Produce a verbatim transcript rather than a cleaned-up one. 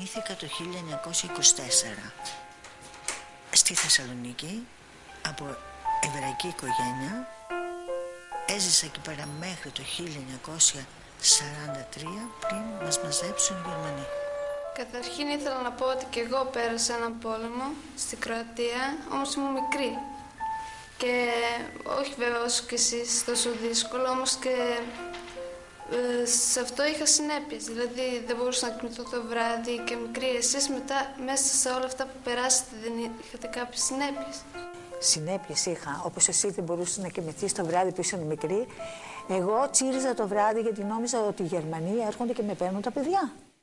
γεννήθηκα το χίλια εννιακόσια είκοσι τέσσερα στη Θεσσαλονίκη από εβραϊκή οικογένεια. Έζησα εκεί πέρα μέχρι το χίλια εννιακόσια σαράντα τρία πριν μας μαζέψουν οι Γερμανοί. Καταρχήν ήθελα να πω ότι και εγώ πέρασα έναν πόλεμο στην Κροατία, όμως ήμουν μικρή. Και όχι βέβαια όσο και εσείς τόσο δύσκολο, όμως και ε, σε αυτό είχα συνέπειες. Δηλαδή δεν μπορούσα να κοιμηθώ το βράδυ και μικρή. Εσείς μετά μέσα σε όλα αυτά που περάσατε δεν είχατε κάποιες συνέπειες? Συνέπειες είχα. Όπως εσύ δεν μπορούσες να κοιμηθείς το βράδυ που ήσουν μικρή, εγώ τσίριζα το βράδυ γιατί νόμιζα ότι οι Γερμανοί έρχονται και με παίρνουν τα παιδιά.